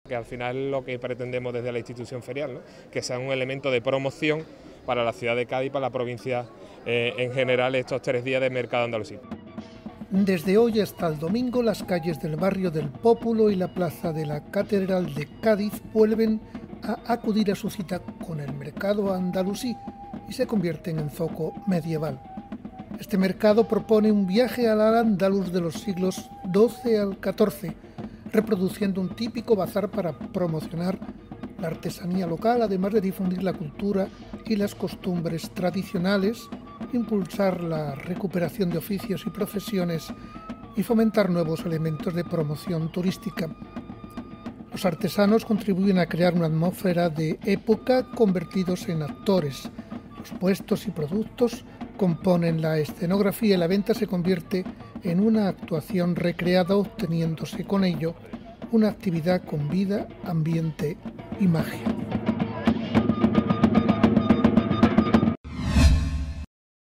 Que al final lo que pretendemos desde la institución ferial, ¿no? Que sea un elemento de promoción para la ciudad de Cádiz, para la provincia en general, estos 3 días de mercado andalusí. Desde hoy hasta el domingo, las calles del barrio del Pópulo y la plaza de la Catedral de Cádiz vuelven a acudir a su cita con el mercado andalusí y se convierten en foco medieval. Este mercado propone un viaje al Al-Ándalus de los siglos XII al XIV, reproduciendo un típico bazar para promocionar la artesanía local, además de difundir la cultura y las costumbres tradicionales, impulsar la recuperación de oficios y profesiones y fomentar nuevos elementos de promoción turística. Los artesanos contribuyen a crear una atmósfera de época convertidos en actores. Los puestos y productos componen la escenografía y la venta se convierte en una actuación recreada, obteniéndose con ello una actividad con vida, ambiente y magia.